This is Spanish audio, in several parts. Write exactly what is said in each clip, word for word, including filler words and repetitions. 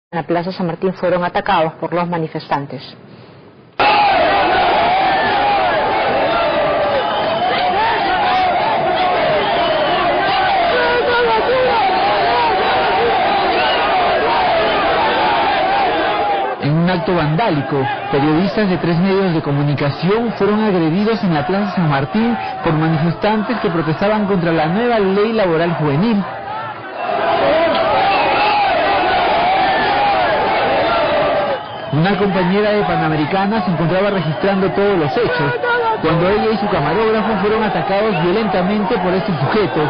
En la Plaza San Martín fueron atacados por los manifestantes. En un acto vandálico, periodistas de tres medios de comunicación fueron agredidos en la Plaza San Martín por manifestantes que protestaban contra la nueva ley laboral juvenil. Una compañera de Panamericana se encontraba registrando todos los hechos, cuando ella y su camarógrafo fueron atacados violentamente por estos sujetos.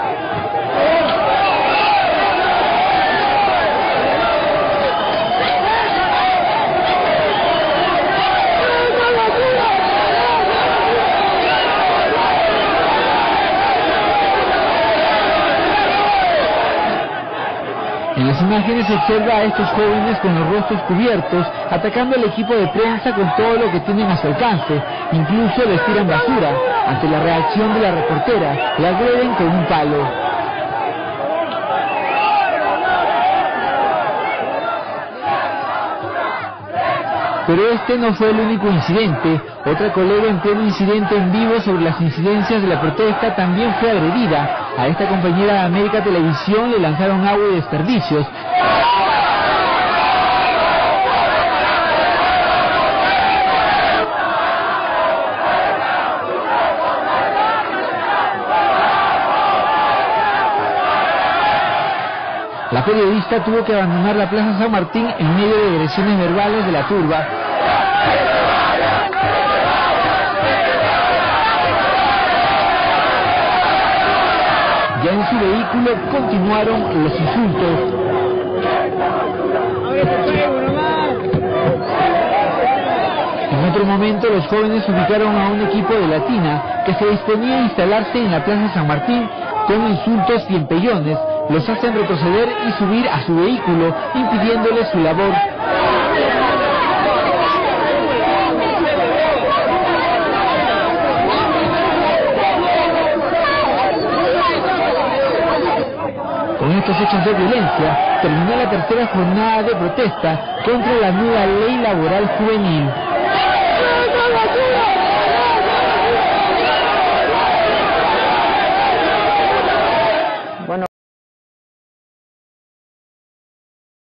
En las imágenes se observa a estos jóvenes con los rostros cubiertos, atacando al equipo de prensa con todo lo que tienen a su alcance, incluso les tiran basura. Ante la reacción de la reportera, la agreden con un palo. Pero este no fue el único incidente. Otra colega en pleno incidente en vivo sobre las incidencias de la protesta también fue agredida. A esta compañera de América Televisión le lanzaron agua y desperdicios. La periodista tuvo que abandonar la Plaza San Martín en medio de agresiones verbales de la turba. Ya en su vehículo continuaron los insultos. En otro momento los jóvenes ubicaron a un equipo de Latina que se disponía a instalarse en la Plaza San Martín con insultos y empellones. Los hacen retroceder y subir a su vehículo, impidiéndoles su labor. Con estos hechos de violencia, terminó la tercera jornada de protesta contra la nueva ley laboral juvenil.